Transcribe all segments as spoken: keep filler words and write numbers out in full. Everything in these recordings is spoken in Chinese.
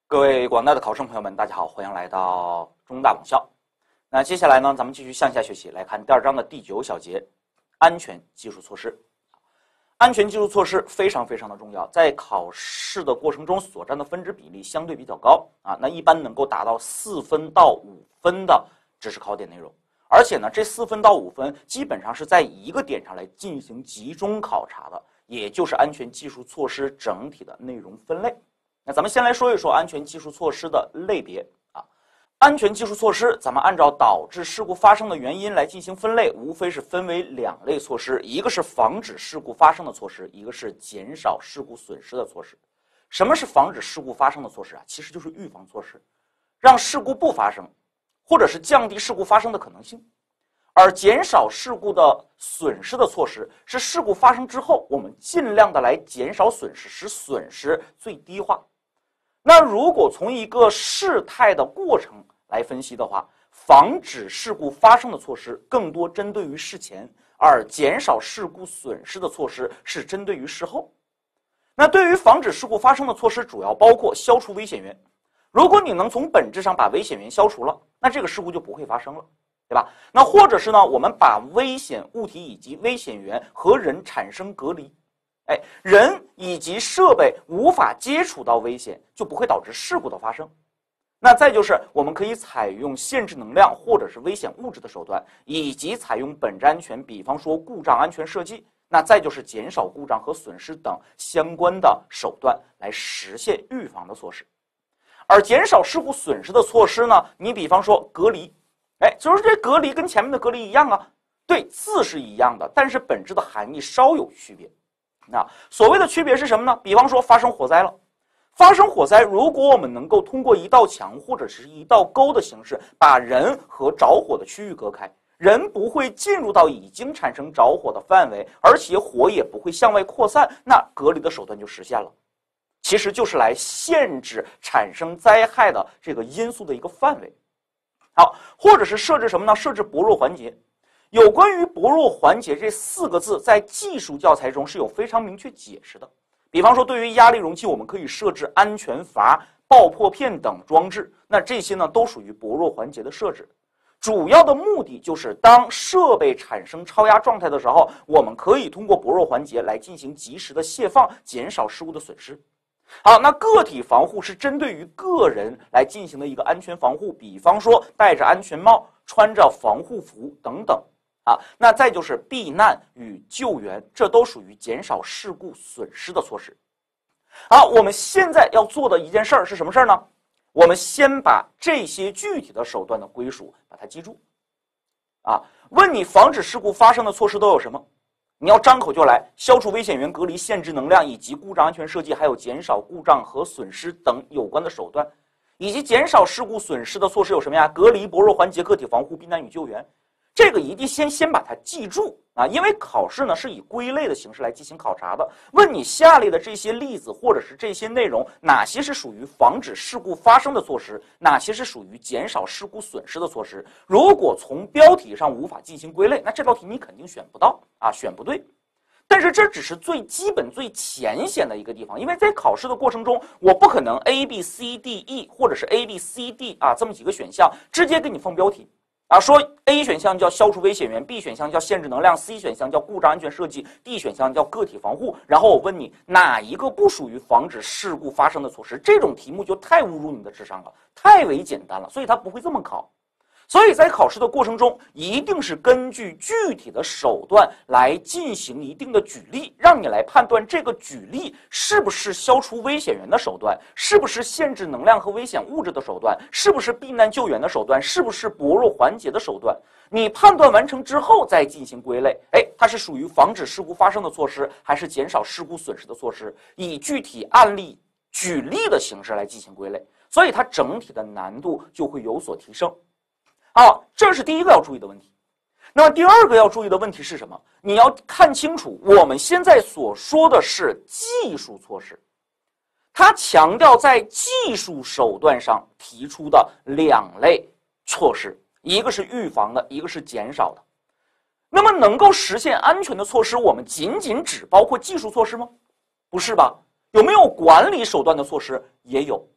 各位广大的考生朋友们，大家好，欢迎来到中大网校。那接下来呢，咱们继续向下学习，来看第二章的第九小节，安全技术措施。安全技术措施非常非常的重要，在考试的过程中所占的分值比例相对比较高啊，那一般能够达到四分到五分的知识考点内容。而且呢，这四分到五分基本上是在一个点上来进行集中考察的，也就是安全技术措施整体的内容分类。那咱们先来说一说安全技术措施的类别啊。安全技术措施，咱们按照导致事故发生的原因来进行分类，无非是分为两类措施，一个是防止事故发生的措施，一个是减少事故损失的措施。什么是防止事故发生的措施啊？其实就是预防措施，让事故不发生，或者是降低事故发生的可能性。而减少事故的损失的措施，是事故发生之后，我们尽量的来减少损失，使损失最低化。那如果从一个事态的过程来分析的话，防止事故发生的措施更多针对于事前，而减少事故损失的措施是针对于事后。那对于防止事故发生的措施，主要包括消除危险源。如果你能从本质上把危险源消除了，那这个事故就不会发生了，对吧？那或者是呢，我们把危险物体以及危险源和人产生隔离。哎，人以及设备无法接触到危险，就不会导致事故的发生。那再就是我们可以采用限制能量或者是危险物质的手段，以及采用本质安全，比方说故障安全设计。那再就是减少故障和损失等相关的手段来实现预防的措施。而减少事故损失的措施呢，你比方说隔离，哎，就是这隔离跟前面的隔离一样啊，对，字是一样的，但是本质的含义稍有区别。那所谓的区别是什么呢？比方说发生火灾了，发生火灾，如果我们能够通过一道墙或者是一道沟的形式，把人和着火的区域隔开，人不会进入到已经产生着火的范围，而且火也不会向外扩散，那隔离的手段就实现了。其实就是来限制产生灾害的这个因素的一个范围。好，或者是设置什么呢？设置薄弱环节。有关于薄弱环节这四个字，在技术教材中是有非常明确解释的。比方说，对于压力容器，我们可以设置安全阀、爆破片等装置，那这些呢都属于薄弱环节的设置。主要的目的就是当设备产生超压状态的时候，我们可以通过薄弱环节来进行及时的卸放，减少事故的损失。好，那个体防护是针对于个人来进行的一个安全防护，比方说戴着安全帽、穿着防护服等等。啊，那再就是避难与救援，这都属于减少事故损失的措施。好，我们现在要做的一件事儿是什么事儿呢？我们先把这些具体的手段的归属把它记住。啊，问你防止事故发生的措施都有什么？你要张口就来，消除危险源、隔离、限制能量以及故障安全设计，还有减少故障和损失等有关的手段，以及减少事故损失的措施有什么呀？隔离、薄弱环节、个体防护、避难与救援。这个一定先先把它记住啊，因为考试呢是以归类的形式来进行考察的。问你下列的这些例子或者是这些内容，哪些是属于防止事故发生的措施，哪些是属于减少事故损失的措施？如果从标题上无法进行归类，那这道题你肯定选不到啊，选不对。但是这只是最基本最浅显的一个地方，因为在考试的过程中，我不可能 A B C D E 或者是 A B C D 啊这么几个选项直接给你放标题。啊，说 A 选项叫消除危险源 ，B 选项叫限制能量 ，C 选项叫故障安全设计 ，D 选项叫个体防护。然后我问你哪一个不属于防止事故发生的措施？这种题目就太侮辱你的智商了，太为简单了，所以它不会这么考。所以在考试的过程中，一定是根据具体的手段来进行一定的举例，让你来判断这个举例是不是消除危险源的手段，是不是限制能量和危险物质的手段，是不是避难救援的手段，是不是薄弱环节的手段。你判断完成之后再进行归类，哎，它是属于防止事故发生的措施，还是减少事故损失的措施，以具体案例举例的形式来进行归类，所以它整体的难度就会有所提升。好，这是第一个要注意的问题。那么第二个要注意的问题是什么？你要看清楚，我们现在所说的是技术措施，它强调在技术手段上提出的两类措施，一个是预防的，一个是减少的。那么能够实现安全的措施，我们仅仅只包括技术措施吗？不是吧？有没有管理手段的措施？也有。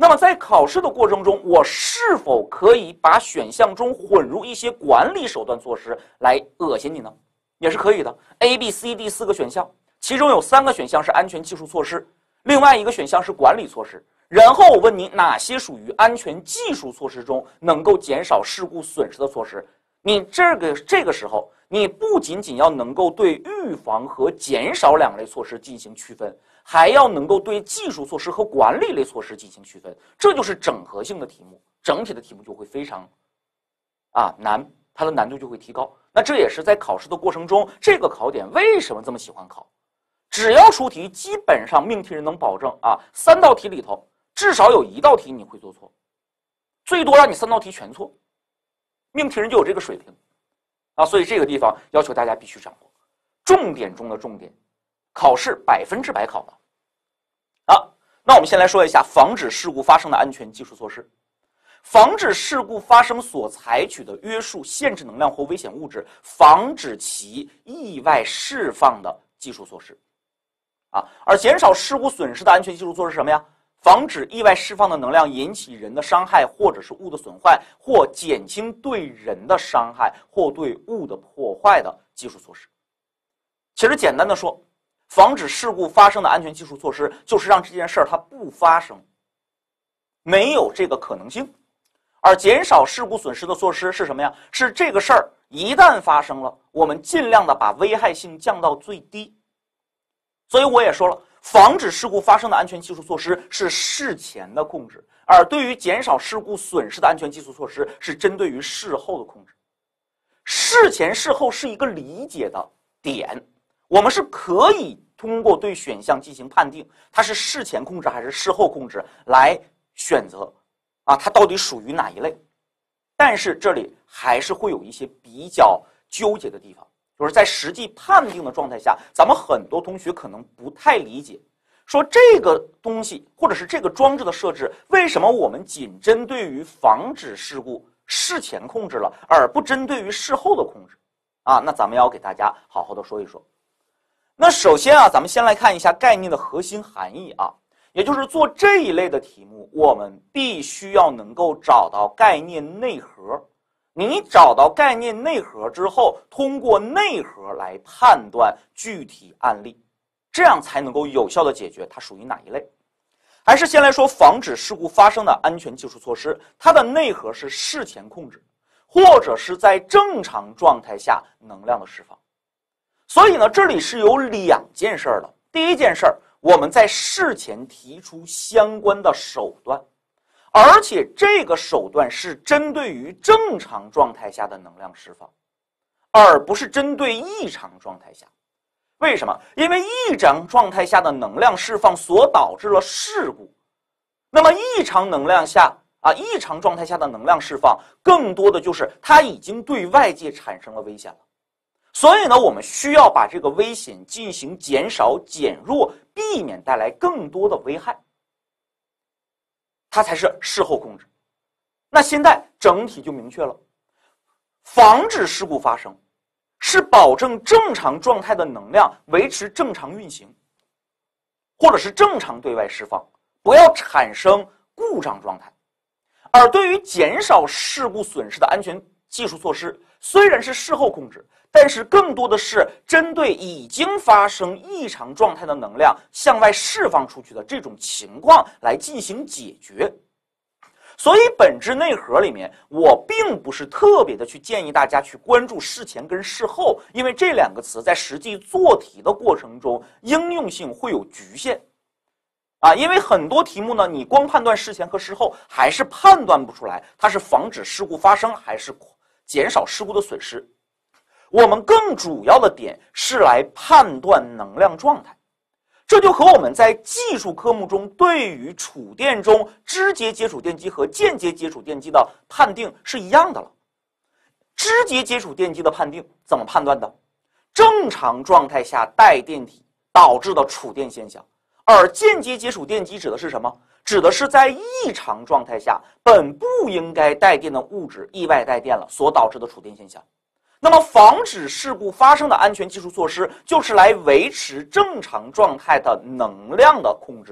那么在考试的过程中，我是否可以把选项中混入一些管理手段措施来恶心你呢？也是可以的。A、B、C、D 四个选项，其中有三个选项是安全技术措施，另外一个选项是管理措施。然后我问你哪些属于安全技术措施中能够减少事故损失的措施？你这个这个时候，你不仅仅要能够对预防和减少两类措施进行区分，还要能够对技术措施和管理类措施进行区分，这就是整合性的题目，整体的题目就会非常啊难，它的难度就会提高。那这也是在考试的过程中，这个考点为什么这么喜欢考？只要出题，基本上命题人能保证啊，三道题里头至少有一道题你会做错，最多让你三道题全错，命题人就有这个水平啊，所以这个地方要求大家必须掌握，重点中的重点，考试百分之百考的。好，那我们先来说一下防止事故发生的安全技术措施。防止事故发生所采取的约束、限制能量或危险物质，防止其意外释放的技术措施。啊，而减少事故损失的安全技术措施是什么呀？防止意外释放的能量引起人的伤害或者是物的损坏，或减轻对人的伤害或对物的破坏的技术措施。其实简单的说，防止事故发生的安全技术措施就是让这件事儿它不发生，没有这个可能性。而减少事故损失的措施是什么呀？是这个事儿一旦发生了，我们尽量的把危害性降到最低。所以我也说了，防止事故发生的安全技术措施是事前的控制，而对于减少事故损失的安全技术措施是针对于事后的控制。事前事后是一个理解的点，我们是可以通过对选项进行判定，它是事前控制还是事后控制来选择啊，它到底属于哪一类。但是这里还是会有一些比较纠结的地方，就是在实际判定的状态下，咱们很多同学可能不太理解，说这个东西或者是这个装置的设置，为什么我们仅针对于防止事故事前控制了，而不针对于事后的控制啊？那咱们要给大家好好的说一说。那首先啊，咱们先来看一下概念的核心含义啊，也就是做这一类的题目，我们必须要能够找到概念内核。你找到概念内核之后，通过内核来判断具体案例，这样才能够有效的解决它属于哪一类。还是先来说防止事故发生的安全技术措施，它的内核是事前控制，或者是在正常状态下能量的释放。所以呢，这里是有两件事儿的。第一件事儿，我们在事前提出相关的手段，而且这个手段是针对于正常状态下的能量释放，而不是针对异常状态下。为什么？因为异常状态下的能量释放所导致了事故，那么异常能量下啊，异常状态下的能量释放，更多的就是它已经对外界产生了危险了。所以呢，我们需要把这个危险进行减少、减弱，避免带来更多的危害，它才是事后控制。那现在整体就明确了，防止事故发生是保证正常状态的能量维持正常运行，或者是正常对外释放，不要产生故障状态。而对于减少事故损失的安全技术措施，虽然是事后控制，但是更多的是针对已经发生异常状态的能量向外释放出去的这种情况来进行解决。所以本质内核里面，我并不是特别的去建议大家去关注事前跟事后，因为这两个词在实际做题的过程中应用性会有局限啊，因为很多题目呢，你光判断事前和事后还是判断不出来它是防止事故发生还是减少事故的损失。我们更主要的点是来判断能量状态，这就和我们在技术科目中对于储电中直接接触电机和间接接触电机的判定是一样的了。直接接触电机的判定怎么判断的？正常状态下带电体导致的储电现象，而间接接触电机指的是什么？指的是在异常状态下本不应该带电的物质意外带电了所导致的储电现象。那么防止事故发生的安全技术措施就是来维持正常状态的能量的控制的，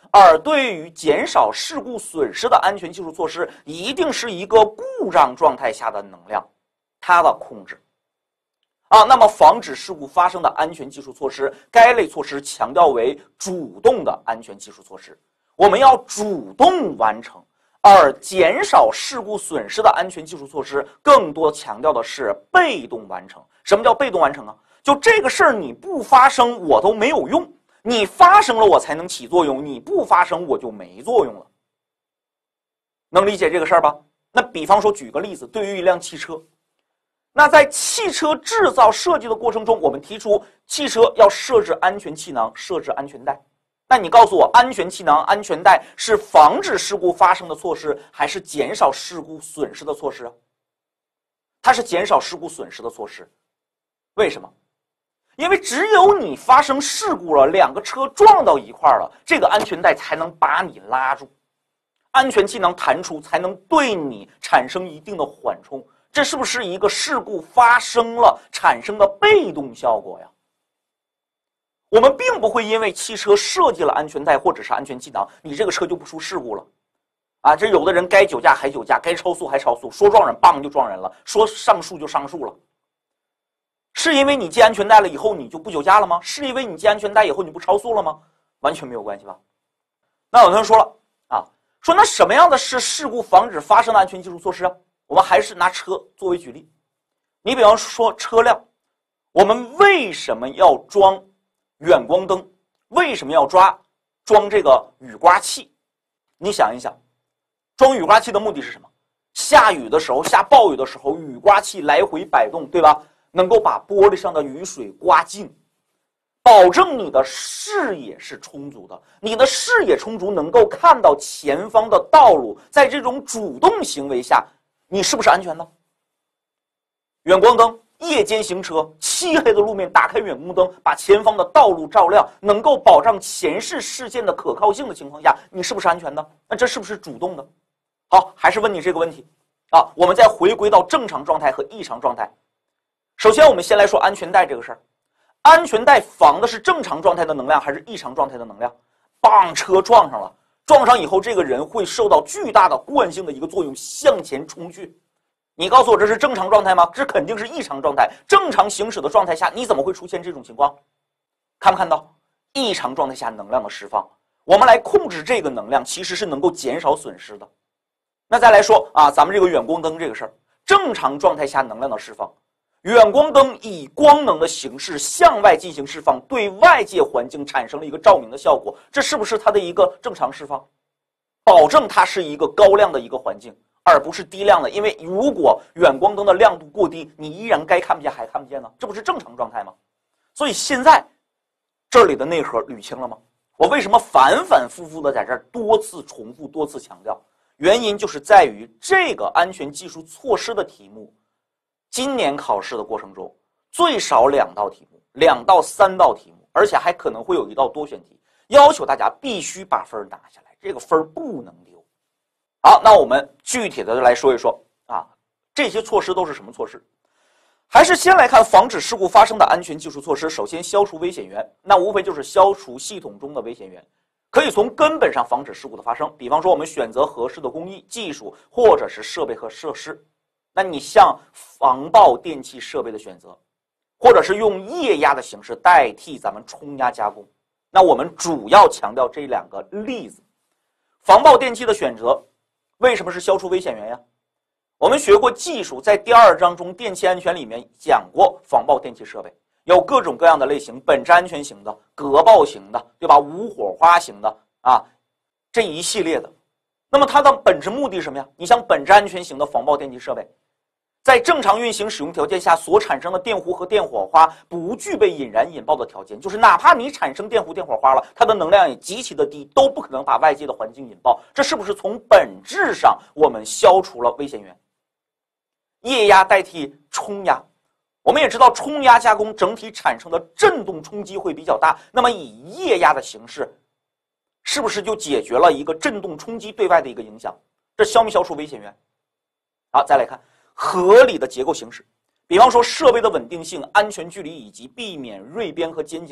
而对于减少事故损失的安全技术措施，一定是一个故障状态下的能量，它的控制。啊，那么防止事故发生的安全技术措施，该类措施强调为主动的安全技术措施，我们要主动完成。而减少事故损失的安全技术措施，更多强调的是被动完成。什么叫被动完成啊？就这个事儿你不发生，我都没有用。你发生了我才能起作用，你不发生我就没作用了。能理解这个事儿吧？那比方说举个例子，对于一辆汽车，那在汽车制造设计的过程中，我们提出汽车要设置安全气囊，设置安全带。那你告诉我，安全气囊、安全带是防止事故发生的措施，还是减少事故损失的措施啊？它是减少事故损失的措施。为什么？因为只有你发生事故了，两个车撞到一块儿了，这个安全带才能把你拉住，安全气囊弹出，才能对你产生一定的缓冲。这是不是一个事故发生了产生的被动效果呀？我们并不会因为汽车设计了安全带或者是安全气囊，你这个车就不出事故了。啊，这有的人该酒驾还酒驾，该超速还超速，说撞人棒就撞人了，说上树就上树了。是因为你系安全带了以后你就不酒驾了吗？是因为你系安全带以后你不超速了吗？完全没有关系吧。那有同学说了啊，说那什么样的是事故防止发生的安全技术措施啊？我们还是拿车作为举例。你比方说车辆，我们为什么要装远光灯？为什么要抓装这个雨刮器？你想一想，装雨刮器的目的是什么？下雨的时候，下暴雨的时候，雨刮器来回摆动，对吧？能够把玻璃上的雨水刮净，保证你的视野是充足的。你的视野充足，能够看到前方的道路。在这种主动行为下，你是不是安全的？远光灯，夜间行车，漆黑的路面，打开远光灯，把前方的道路照亮，能够保障前视视线的可靠性的情况下，你是不是安全的？那这是不是主动的？好，还是问你这个问题啊。我们再回归到正常状态和异常状态。首先，我们先来说安全带这个事儿。安全带防的是正常状态的能量还是异常状态的能量？棒，车撞上了，撞上以后，这个人会受到巨大的惯性的一个作用，向前冲去。你告诉我这是正常状态吗？这肯定是异常状态。正常行驶的状态下，你怎么会出现这种情况？看没看到？异常状态下能量的释放，我们来控制这个能量，其实是能够减少损失的。那再来说啊，咱们这个远光灯这个事儿，正常状态下能量的释放。远光灯以光能的形式向外进行释放，对外界环境产生了一个照明的效果，这是不是它的一个正常释放？保证它是一个高亮的一个环境，而不是低亮的。因为如果远光灯的亮度过低，你依然该看不见还看不见呢，这不是正常状态吗？所以现在这里的内核捋清了吗？我为什么反反复复的在这儿多次重复多次强调？原因就是在于这个安全技术措施的题目，今年考试的过程中最少两道题目，两到三道题目，而且还可能会有一道多选题，要求大家必须把分拿下来，这个分不能丢。好，那我们具体的来说一说啊，这些措施都是什么措施？还是先来看防止事故发生的安全技术措施。首先，消除危险源，那无非就是消除系统中的危险源，可以从根本上防止事故的发生。比方说，我们选择合适的工艺、技术或者是设备和设施。那你像防爆电器设备的选择，或者是用液压的形式代替咱们冲压加工，那我们主要强调这两个例子。防爆电器的选择，为什么是消除危险源呀？我们学过技术，在第二章中电气安全里面讲过防爆电器设备，有各种各样的类型，本质安全型的、隔爆型的，对吧？无火花型的啊，这一系列的。那么它的本质目的是什么呀？你像本质安全型的防爆电器设备，在正常运行使用条件下所产生的电弧和电火花不具备引燃引爆的条件，就是哪怕你产生电弧电火花了，它的能量也极其的低，都不可能把外界的环境引爆。这是不是从本质上我们消除了危险源？液压代替冲压，我们也知道冲压加工整体产生的振动冲击会比较大，那么以液压的形式，是不是就解决了一个振动冲击对外的一个影响？这消没消除危险源？好，再来看合理的结构形式，比方说设备的稳定性、安全距离以及避免锐边和尖角，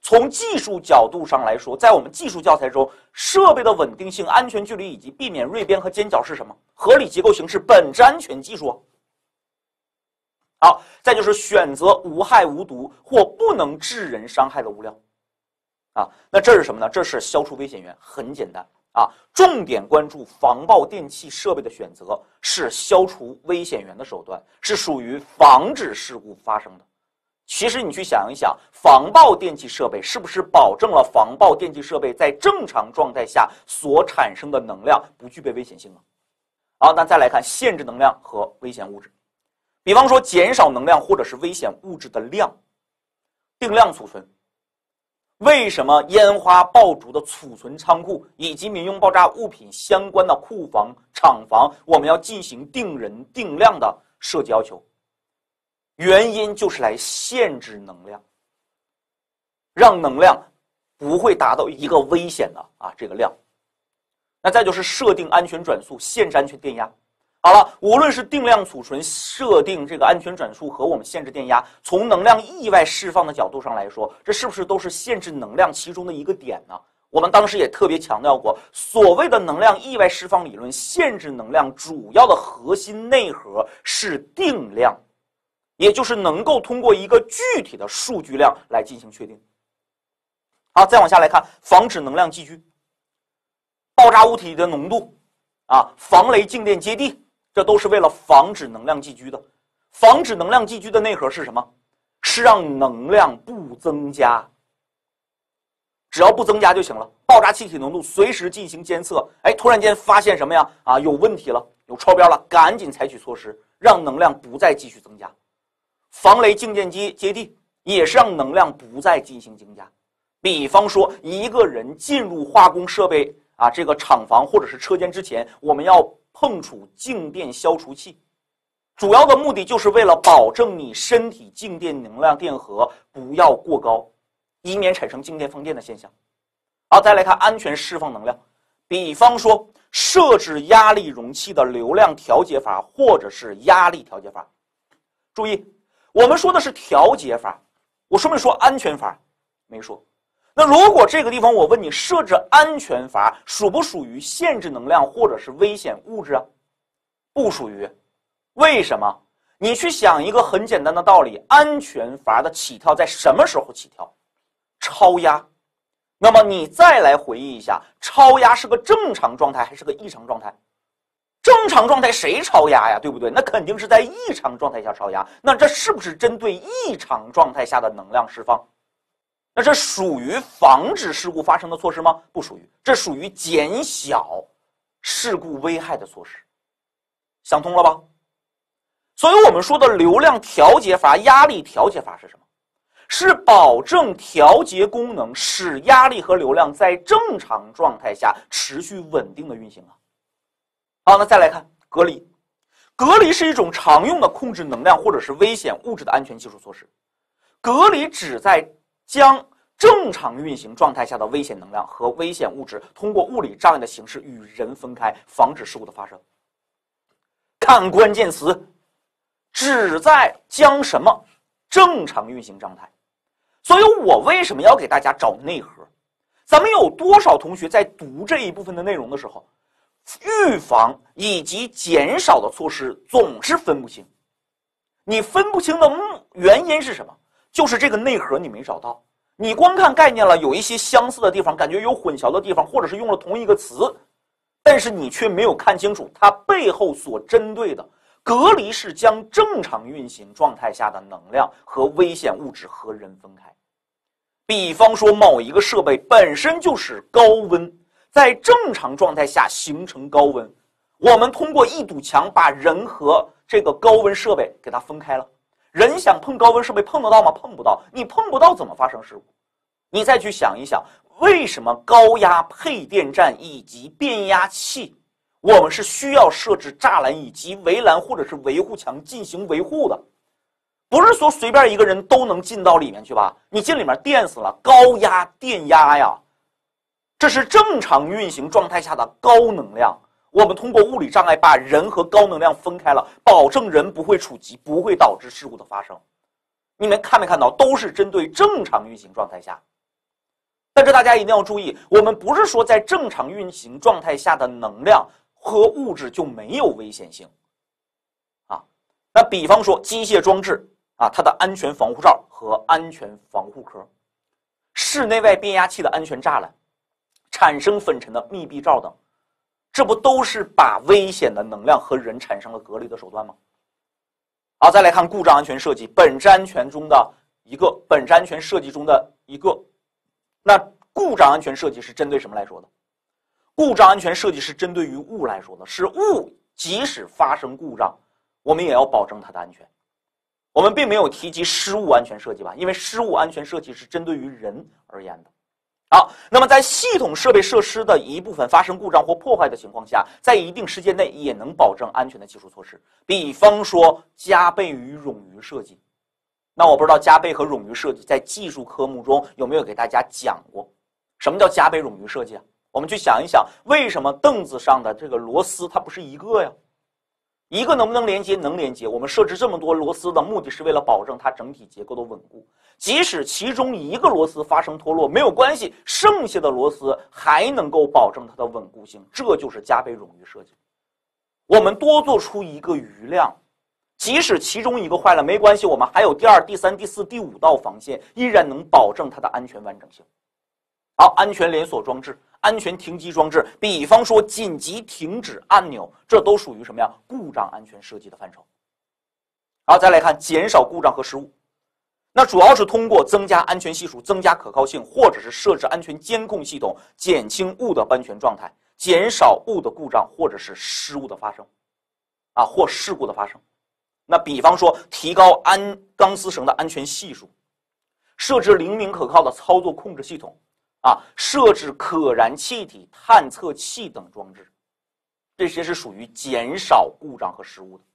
从技术角度上来说，在我们技术教材中，设备的稳定性、安全距离以及避免锐边和尖角是什么？合理结构形式本质安全技术啊。好，再就是选择无害无毒或不能致人伤害的物料啊。那这是什么呢？这是消除危险源，很简单啊。重点关注防爆电器设备的选择是消除危险源的手段，是属于防止事故发生的。其实你去想一想，防爆电气设备是不是保证了防爆电气设备在正常状态下所产生的能量不具备危险性呢？好，那再来看限制能量和危险物质，比方说减少能量或者是危险物质的量，定量储存。为什么烟花爆竹的储存仓库以及民用爆炸物品相关的库房、厂房，我们要进行定人定量的设计要求？原因就是来限制能量，让能量不会达到一个危险的啊这个量。那再就是设定安全转速，限制安全电压。好了，无论是定量储存、设定这个安全转速和我们限制电压，从能量意外释放的角度上来说，这是不是都是限制能量其中的一个点呢？我们当时也特别强调过，所谓的能量意外释放理论，限制能量主要的核心内核是定量。也就是能够通过一个具体的数据量来进行确定。好，再往下来看，防止能量寄居，爆炸物体的浓度啊，防雷静电接地，这都是为了防止能量寄居的。防止能量寄居的内核是什么？是让能量不增加，只要不增加就行了。爆炸气体浓度随时进行监测，哎，突然间发现什么呀？啊，有问题了，有超标了，赶紧采取措施，让能量不再继续增加。防雷静电接接地也是让能量不再进行增加。比方说，一个人进入化工设备啊这个厂房或者是车间之前，我们要碰触静电消除器，主要的目的就是为了保证你身体静电能量电荷不要过高，以免产生静电放电的现象。好，再来看安全释放能量，比方说设置压力容器的流量调节阀或者是压力调节阀。注意，我们说的是调节阀，我说没说安全阀？没说。那如果这个地方我问你设置安全阀属不属于限制能量或者是危险物质啊？不属于。为什么？你去想一个很简单的道理，安全阀的起跳在什么时候起跳？超压。那么你再来回忆一下，超压是个正常状态还是个异常状态？正常状态谁超压呀？对不对？那肯定是在异常状态下超压。那这是不是针对异常状态下的能量释放？那这属于防止事故发生的措施吗？不属于，这属于减小事故危害的措施。想通了吧？所以我们说的流量调节阀、压力调节阀是什么？是保证调节功能，使压力和流量在正常状态下持续稳定的运行啊。好，那再来看隔离。隔离是一种常用的控制能量或者是危险物质的安全技术措施。隔离旨在将正常运行状态下的危险能量和危险物质通过物理障碍的形式与人分开，防止事故的发生。看关键词，旨在将什么正常运行状态。所以我为什么要给大家找内核？咱们有多少同学在读这一部分的内容的时候，预防以及减少的措施总是分不清？你分不清的原因是什么？就是这个内核你没找到。你光看概念了，有一些相似的地方，感觉有混淆的地方，或者是用了同一个词，但是你却没有看清楚它背后所针对的。隔离是将正常运行状态下的能量和危险物质和人分开。比方说某一个设备本身就是高温，在正常状态下形成高温，我们通过一堵墙把人和这个高温设备给它分开了。人想碰高温设备碰得到吗？碰不到。你碰不到怎么发生事故？你再去想一想，为什么高压配电站以及变压器我们是需要设置栅栏以及围栏或者是维护墙进行维护的？不是说随便一个人都能进到里面去吧？你进里面电死了，高压电压呀，这是正常运行状态下的高能量。我们通过物理障碍把人和高能量分开了，保证人不会触及，不会导致事故的发生。你们看没看到？都是针对正常运行状态下。 但是大家一定要注意，我们不是说在正常运行状态下的能量和物质就没有危险性啊。那比方说机械装置啊，它的安全防护罩和安全防护壳，室内外变压器的安全栅栏，产生粉尘的密闭罩等，这不都是把危险的能量和人产生了隔离的手段吗？好，再来看故障安全设计，本质安全中的一个，本质安全设计中的一个。那故障安全设计是针对什么来说的？故障安全设计是针对于物来说的，是物即使发生故障，我们也要保证它的安全。我们并没有提及失物安全设计吧，因为失物安全设计是针对于人而言的。好，那么在系统设备设施的一部分发生故障或破坏的情况下，在一定时间内也能保证安全的技术措施，比方说加倍与冗余设计。那我不知道加倍和冗余设计在技术科目中有没有给大家讲过？什么叫加倍冗余设计啊？我们去想一想，为什么凳子上的这个螺丝它不是一个呀？一个能不能连接？能连接。我们设置这么多螺丝的目的是为了保证它整体结构的稳固。即使其中一个螺丝发生脱落没有关系，剩下的螺丝还能够保证它的稳固性，这就是加倍冗余设计。我们多做出一个余量，即使其中一个坏了没关系，我们还有第二、第三、第四、第五道防线，依然能保证它的安全完整性。好，安全连锁装置、安全停机装置，比方说紧急停止按钮，这都属于什么呀？故障安全设计的范畴。好，再来看减少故障和失误，那主要是通过增加安全系数、增加可靠性，或者是设置安全监控系统，减轻物的安全状态，减少物的故障或者是失误的发生，啊，或事故的发生。那比方说提高安钢丝绳的安全系数，设置灵敏可靠的操作控制系统，啊，设置可燃气体探测器等装置，这些是属于减少故障和失误的。